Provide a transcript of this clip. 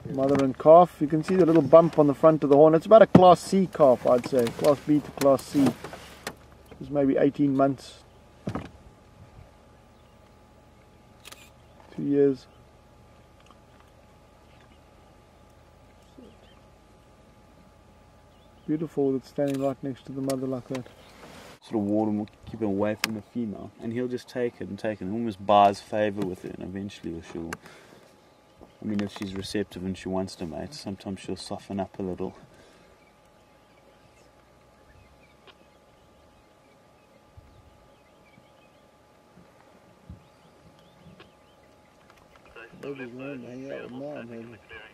Mother and calf. You can see the little bump on the front of the horn. It's about a Class C calf, I'd say. Class B to Class C. It's maybe 18 months. 2 years. Beautiful, it's standing right next to the mother like that. Sort of ward him, keep him away from the female, and he'll just take it and take it and almost buys favour with it, and eventually she'll, I mean, if she's receptive and she wants to mate, sometimes she'll soften up a little. Baby's learned to hang out with mom, hasn't he?